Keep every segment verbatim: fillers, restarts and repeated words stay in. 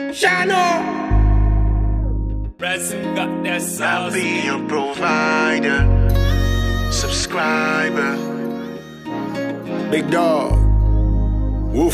Shano. Resin got that sauce. I'll be your provider, subscriber. Big dog. Woof.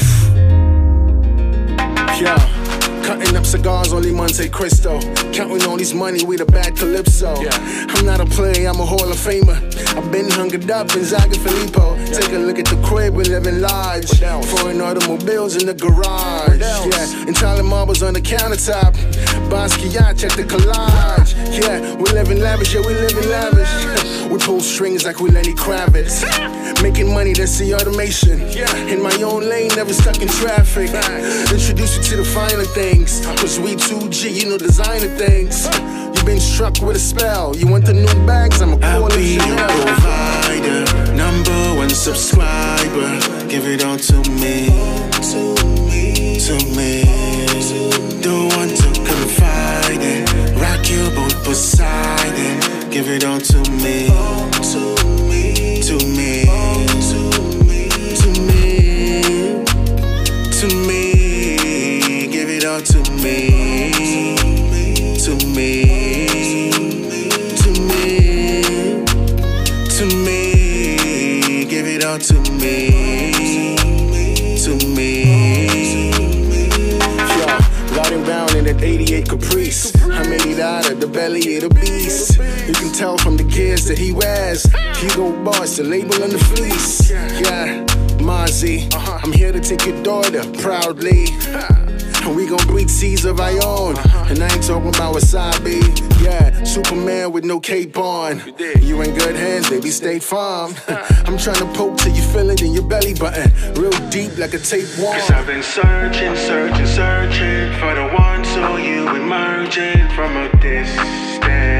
Yeah. Cutting up cigars, only Monte Cristo. Counting all this money with a bad calypso. Yeah. I'm not a player, I'm a Hall of Famer. I've been hungered up in Zaga Filippo. Yeah. Take a look at the crib, we're living large. Foreign automobiles in the garage. Yeah, and Charlie marbles on the countertop. Basquiat, check the collage. Yeah, we're living lavish, yeah, we living lavish. We pull strings like we Lenny Kravitz. Making money, that's the automation. In my own lane, never stuck in traffic. Introduce you to the finer things. Cause we two G, you know designer things. You've been struck with a spell. You want the new bags, I'm a call I'll be your provider, number one subscriber. Give it all to me, to me, to me. Don't want to confide in. Rock your boat beside it. Give it all to me, to me, to me, to me, to me, to me. Give it all to me, to me, to me, to me. Give it all to me, to me. Riding round in that eighty-eight Caprice. I made it out of the belly of the beast. You can tell from the gears that he wears. Hugo Boss, the label on the fleece. Yeah, Mozzie, I'm here to take your daughter proudly. And we gon' breed seeds of our own. And I ain't talking about wasabi. Yeah, Superman with no cape on. You in good hands, baby, State Farm. I'm trying to poke till you feel it in your belly button. Real deep like a tapeworm. Cause I've been searching, searching, searching for the one, so you emerging from a distance.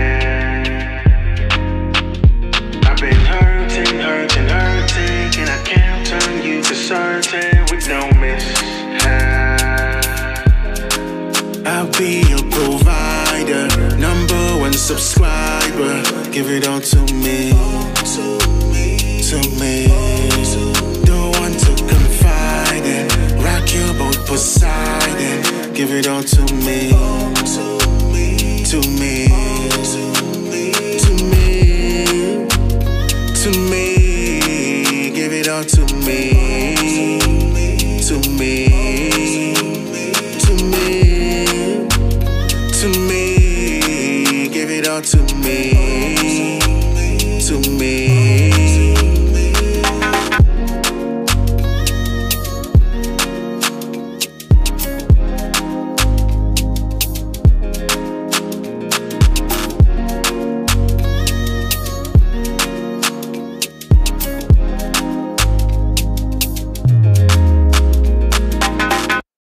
I've been hurting, hurting, hurting, and I can't turn you to certain with no mishap. I'll be your provider, number one subscriber. Give it all to me, to me, to me. Don't want to confide in. Rock your boat beside it. Give it all to me, to me, to me, to me, to me. Give it all to me, to me, to me. To me, give it all to me.